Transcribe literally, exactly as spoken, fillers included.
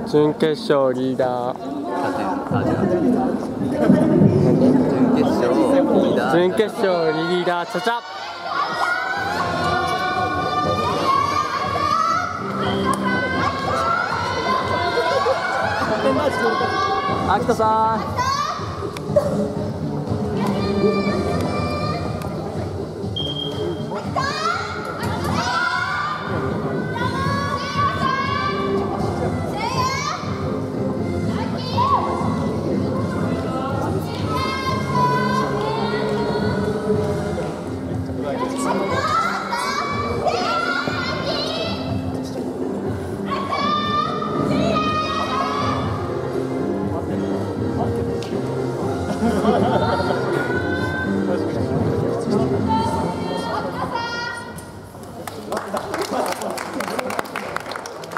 準決勝リーダー。 あ、じゃあ準決勝リーダー。 準決勝リーダーチャチャ。 秋田さん。